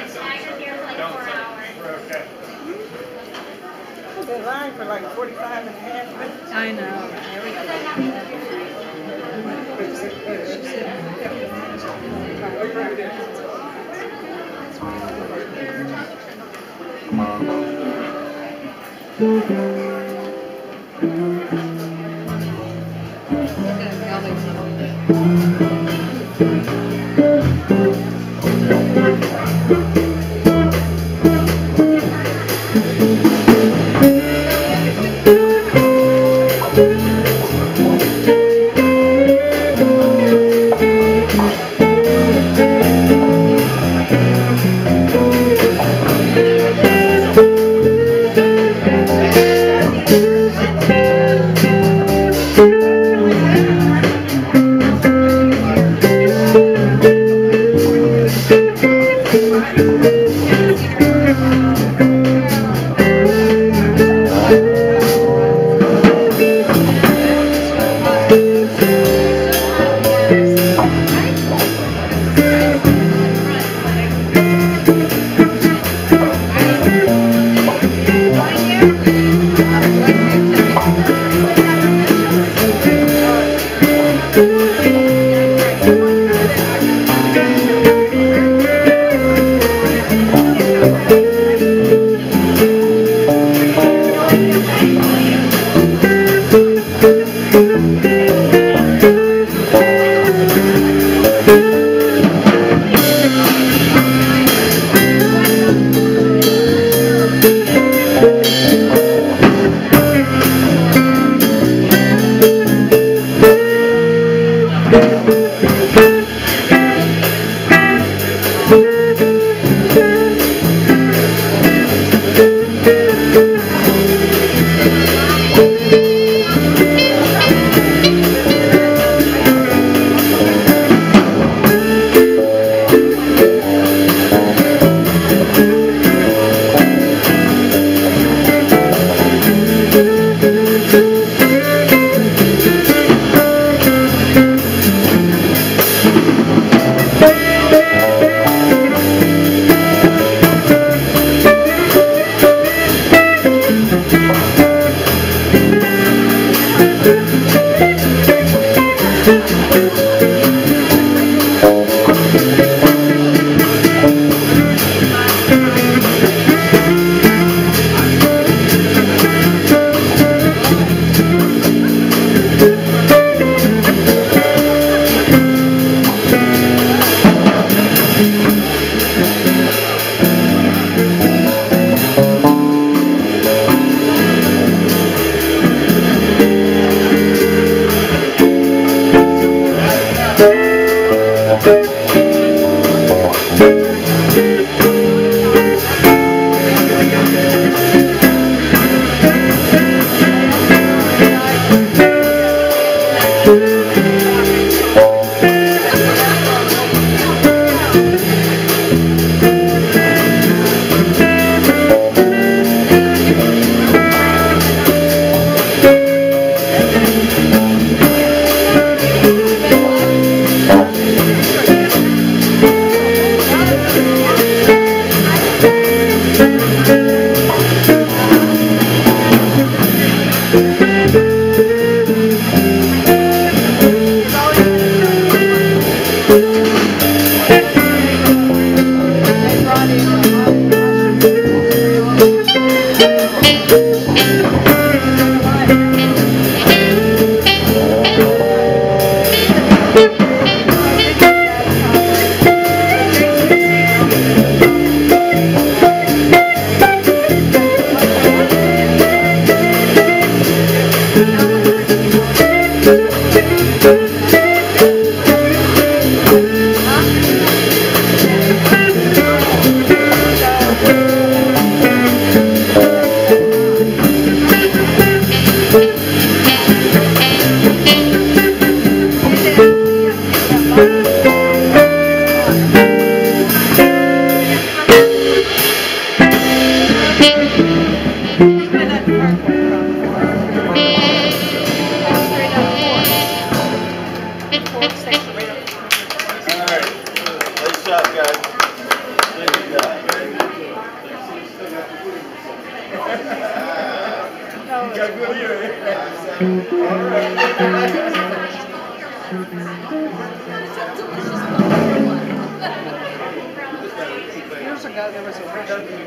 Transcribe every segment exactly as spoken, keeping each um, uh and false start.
I've been lying for like forty-five and a half minutes. I know. Nice job, guys. Good job. Years ago, there was a restaurant.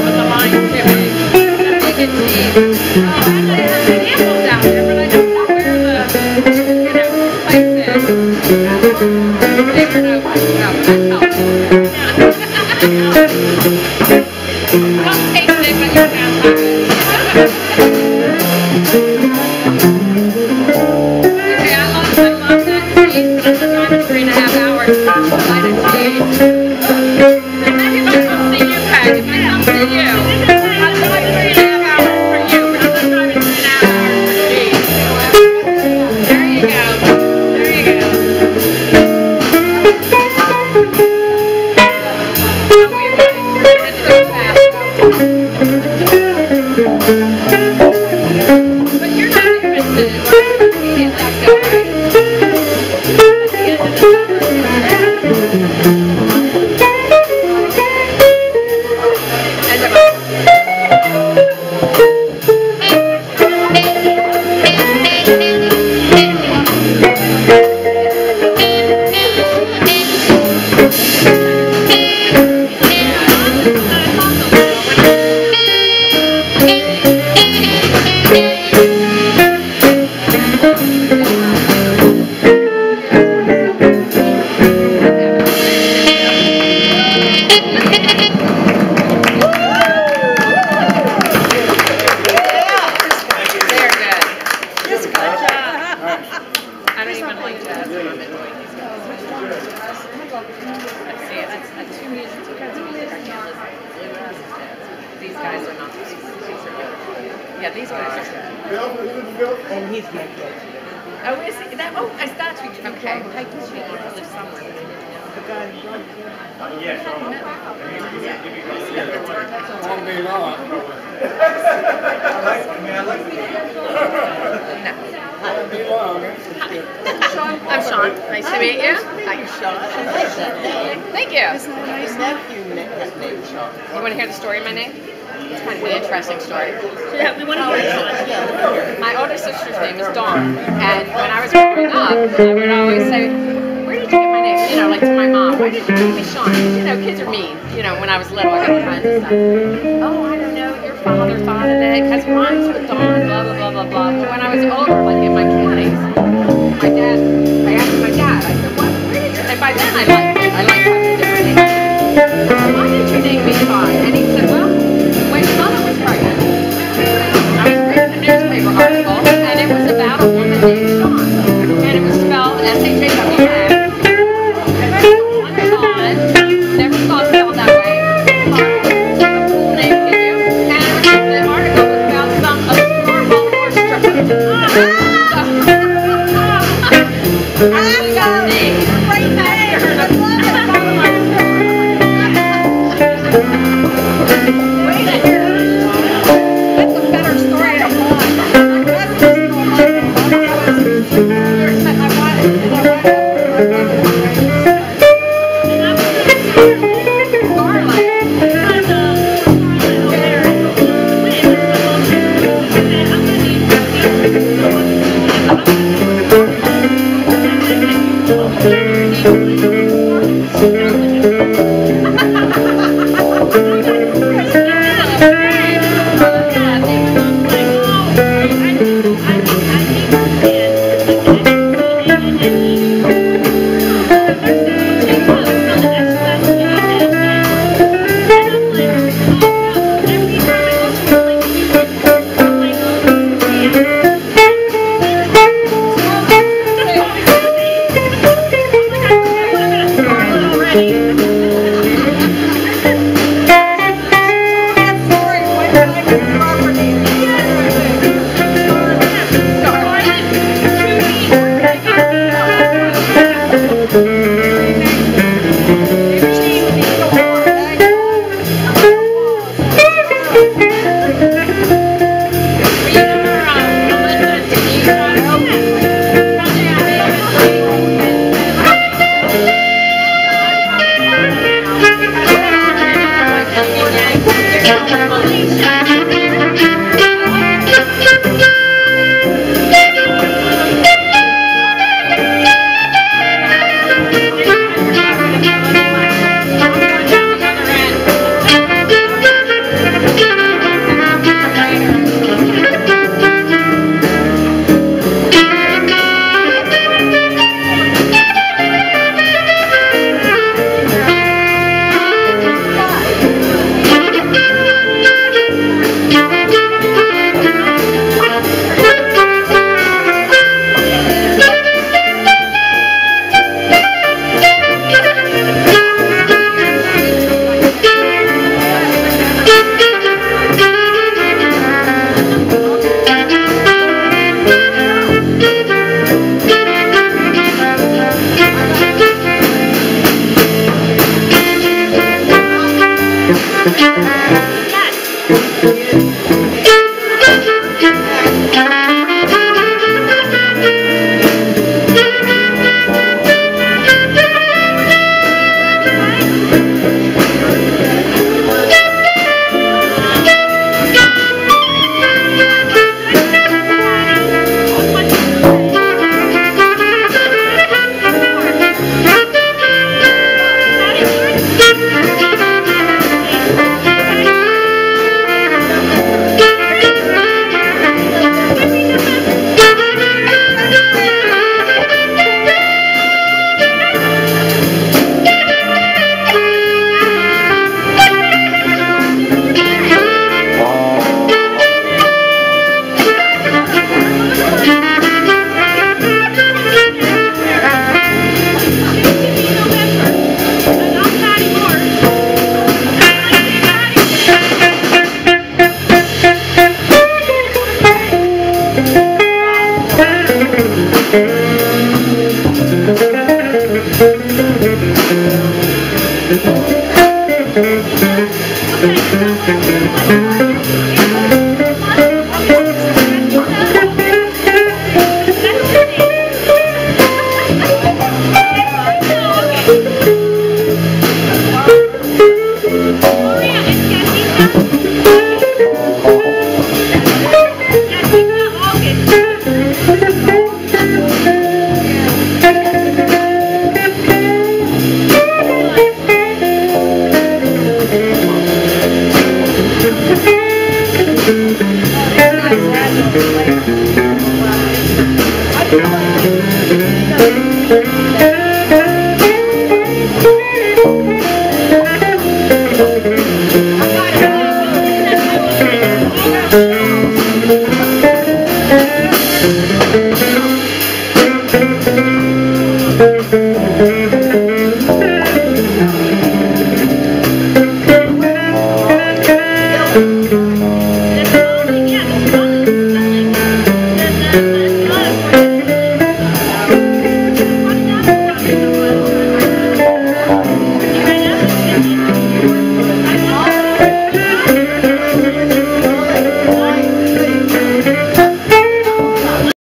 Oh, I have animals out there, but I don't know where And he's my kid. Oh, is he? That, oh, I thought we, okay. I guess we live somewhere. The guy who runs here. Yeah, sure. Won't be long. Won't be long. I'm Sean. Nice to meet you. Hi. Sean. I like that name. Thank you. Isn't that nice? My nephew named Sean. You want to hear the story of my name? It's kind of an interesting story. Yeah, we want to hear it. Yeah. My older sister's name is Dawn, and when I was growing up, I would always say, where did you get my name? You know, like to my mom, why did you name me Sean? You know, kids are mean. You know, when I was little, I got friends and stuff. Oh, I don't know, your father thought of it, because it rhymes with Dawn, blah, blah, blah, blah, blah. But when I was older, like in my twenties, my dad, I asked my dad, I said, what, where did you, and by then I liked it. I liked having different names. Why did you name me Sean? And he said, well, when your mother was pregnant, I was reading a newspaper article, and it was about a woman named Sean. And it was spelled S H A W N. One Sean, never saw it spelled that way. What a cool name to you. And it was, the article was about some obscure Baltimore stripper. I got a name. Great name. I love it. Wait a minute. That's a better story than mine. I wanted, and I wanted Thank you.